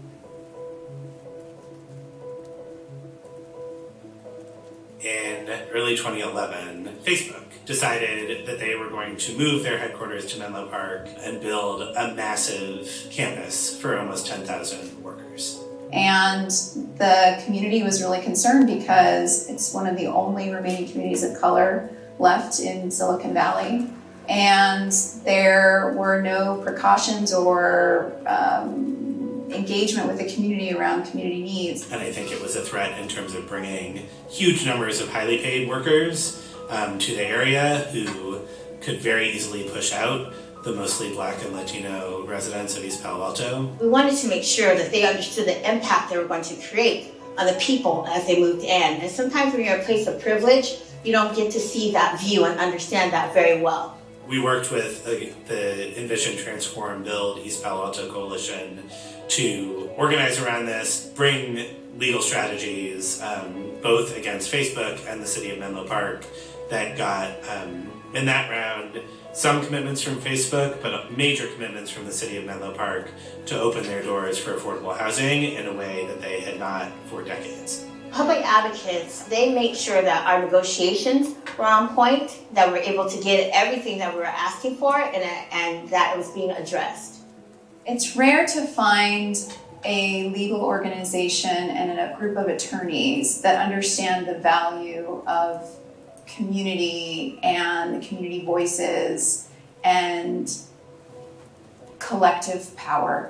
In early 2011, Facebook decided that they were going to move their headquarters to Menlo Park and build a massive campus for almost 10,000 workers. And the community was really concerned because it's one of the only remaining communities of color left in Silicon Valley. And there were no precautions or engagement with the community around community needs. And I think it was a threat in terms of bringing huge numbers of highly paid workers to the area who could very easily push out the mostly Black and Latino residents of East Palo Alto. We wanted to make sure that they understood the impact they were going to create on the people as they moved in. And sometimes when you're in a place of privilege, you don't get to see that view and understand that very well. We worked with the Envision, Transform, Build East Palo Alto Coalition to organize around this, bring legal strategies, both against Facebook and the city of Menlo Park, that got, in that round, some commitments from Facebook, but major commitments from the city of Menlo Park to open their doors for affordable housing in a way that they had not for decades. Public advocates, they make sure that our negotiations were on point, that we're able to get everything that we were asking for, and that it was being addressed. It's rare to find a legal organization and a group of attorneys that understand the value of community and the community voices and collective power.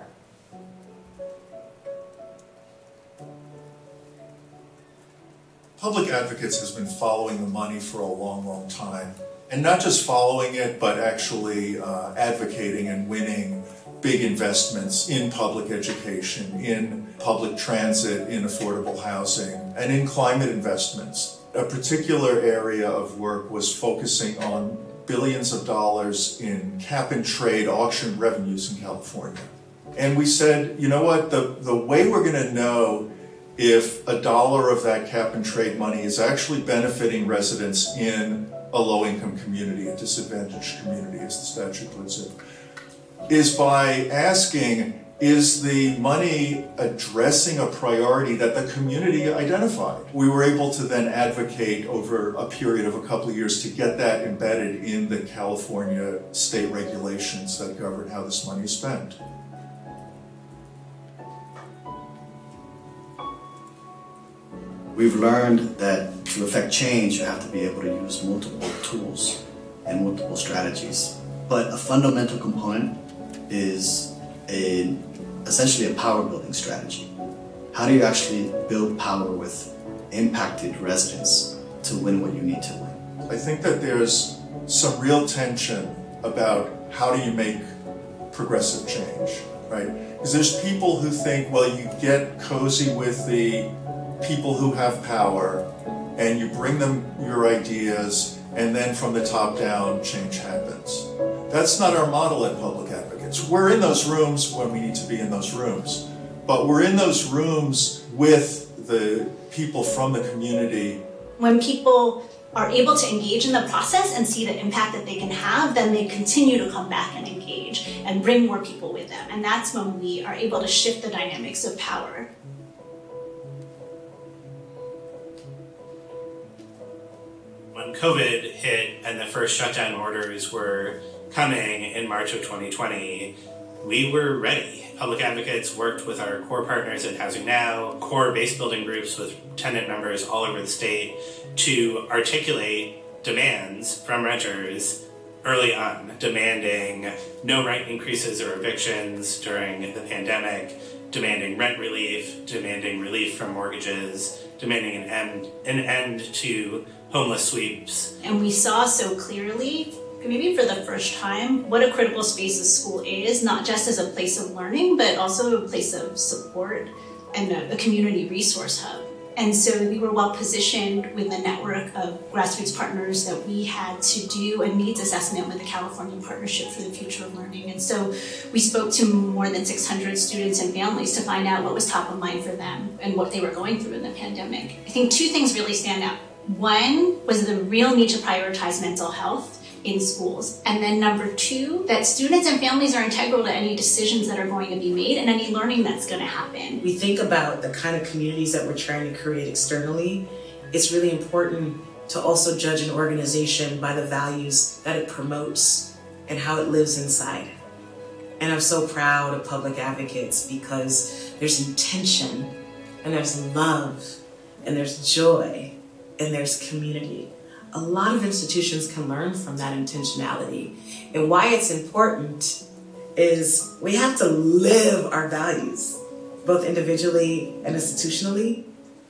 Public Advocates has been following the money for a long, long time. And not just following it, but actually advocating and winning big investments in public education, in public transit, in affordable housing, and in climate investments. A particular area of work was focusing on billions of dollars in cap-and-trade auction revenues in California. And we said, you know what, the way we're going to know if $1 of that cap-and-trade money is actually benefiting residents in a low-income community, a disadvantaged community, as the statute puts it, is by asking, is the money addressing a priority that the community identified? We were able to then advocate over a period of a couple of years to get that embedded in the California state regulations that govern how this money is spent. We've learned that to affect change, you have to be able to use multiple tools and multiple strategies. But a fundamental component is essentially a power building strategy. How do you actually build power with impacted residents to win what you need to win? I think that there's some real tension about how do you make progressive change, right? Because there's people who think, well, you get cozy with the people who have power and you bring them your ideas, and then from the top down, change happens. That's not our model at Public Advocates. We're in those rooms when we need to be in those rooms, but we're in those rooms with the people from the community. When people are able to engage in the process and see the impact that they can have, then they continue to come back and engage and bring more people with them. And that's when we are able to shift the dynamics of power. When COVID hit and the first shutdown orders were coming in March of 2020, we were ready. Public advocates worked with our core partners at Housing Now, core base building groups with tenant members all over the state to articulate demands from renters early on, demanding no rent increases or evictions during the pandemic, demanding rent relief, demanding relief from mortgages, demanding an end to homeless sweeps. And we saw so clearly, maybe for the first time, what a critical space a school is, not just as a place of learning, but also a place of support and a community resource hub. And so we were well positioned with the network of grassroots partners that we had to do a needs assessment with the California Partnership for the Future of Learning. And so we spoke to more than 600 students and families to find out what was top of mind for them and what they were going through in the pandemic. I think two things really stand out. One was the real need to prioritize mental health in schools. And then number two, that students and families are integral to any decisions that are going to be made and any learning that's going to happen. We think about the kind of communities that we're trying to create externally. It's really important to also judge an organization by the values that it promotes and how it lives inside. And I'm so proud of public advocates because there's intention and there's love and there's joy and there's community. A lot of institutions can learn from that intentionality. And why it's important is we have to live our values, both individually and institutionally.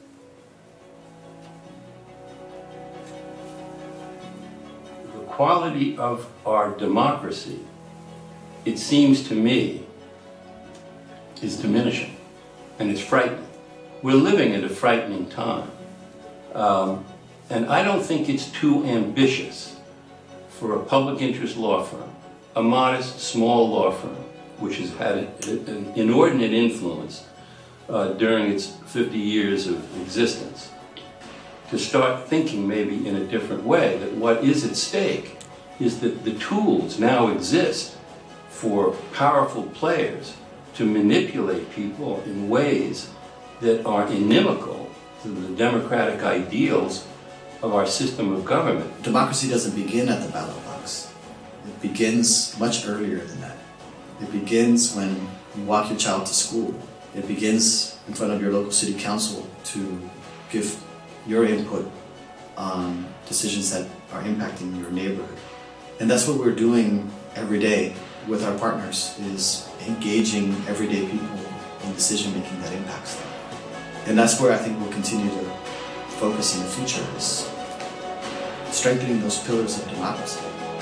The quality of our democracy, it seems to me, is diminishing, and it's frightening. We're living at a frightening time. And I don't think it's too ambitious for a public interest law firm, a modest, small law firm, which has had an inordinate influence during its 50 years of existence, to start thinking maybe in a different way, that what is at stake is that the tools now exist for powerful players to manipulate people in ways that are inimical to the democratic ideals of our system of government. Democracy doesn't begin at the ballot box. It begins much earlier than that. It begins when you walk your child to school. It begins in front of your local city council to give your input on decisions that are impacting your neighborhood. And that's what we're doing every day with our partners, is engaging everyday people in decision making that impacts them. And that's where I think we'll continue to focus in the future, is strengthening those pillars of democracy.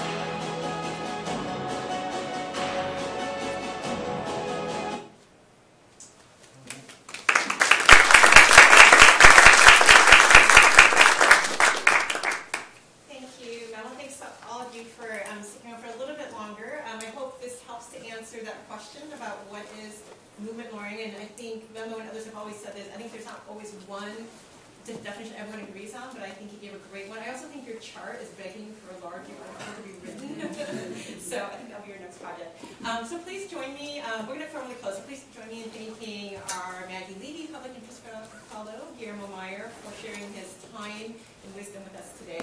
Thank you, Mel. Thanks to all of you for sticking around for a little bit longer. I hope this helps to answer that question about what is movement learning. And I think Memo and others have always said this. I think there's not always one definition everyone agrees on, but I think you gave a great one. I also think your chart is begging for a larger article to be written. So I think that'll be your next project. So please join me. We're going to formally close. So please join me in thanking our Maggie Levy Public Interest Fellow, Guillermo for sharing his time and wisdom with us today.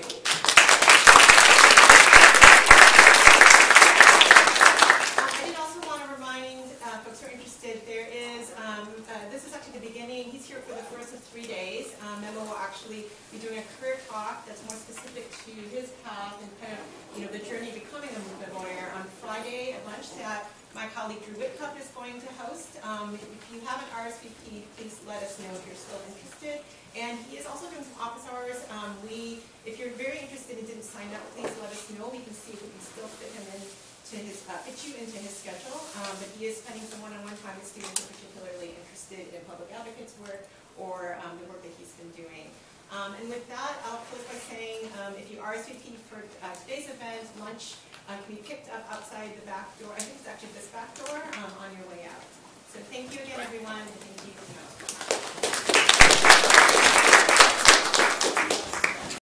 I did also want to remind folks who are interested, there is, this is actually the beginning. He's here for the first of 3 days. Memo will actually be doing a career talk that's more specific to his path and kind of, the journey of becoming a movement lawyer on Friday at lunch that my colleague Drew Whitcup is going to host. If you haven't RSVP'd, please let us know if you're still interested. And he is also doing some office hours. If you're very interested and didn't sign up, please let us know. We can see if we can still fit him in to fit you into his schedule. But he is spending some one-on-one time with students who are particularly interested in public advocates work or the work that he's been doing. And with that, I'll close by saying if you RSVP for today's event, lunch can be picked up outside the back door. I think it's actually this back door on your way out. So thank you again, everyone, and thank you.